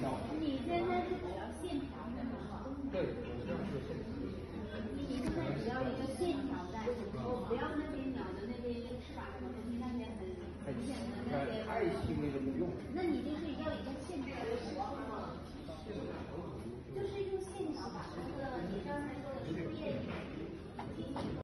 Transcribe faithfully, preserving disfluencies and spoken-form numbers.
你现在是只要线条的吗？ 对，我这样是线条。 你现在只要一个线条在，我不要那边鸟的那边翅膀什么东西，那些很明显的那些。 太细微的不用。 那你就是要一个线条的时候。